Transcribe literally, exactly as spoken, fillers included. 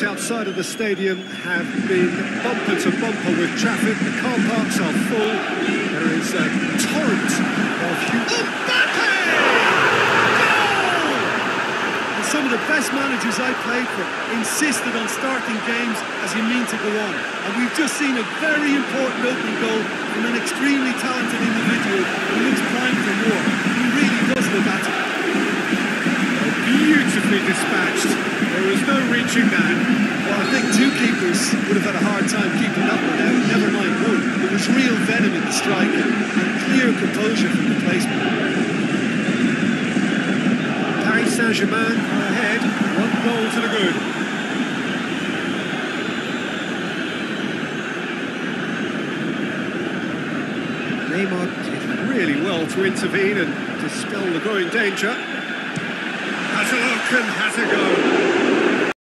streets outside of the stadium have been bumper to bumper with traffic. The car parks are full. There is a torrent of huge... And some of the best managers I played for insisted on starting games as you mean to go on. And we've just seen a very important opening goal from an extremely talented individual who looks primed for more. He really does look at it. Beautifully dispatched. There was no reaching that. Well, I think two keepers would have had a hard time keeping that one out. Never mind one. There was real venom in the strike and clear composure from the placement. Paris Saint-Germain are ahead. One goal to the good. Neymar did really well to intervene and dispel the growing danger. Has a look and has a go.